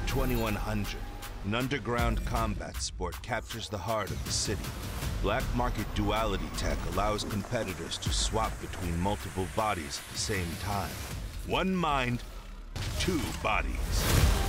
2100, an underground combat sport captures the heart of the city. Black market duality tech allows competitors to swap between multiple bodies at the same time. One mind, two bodies.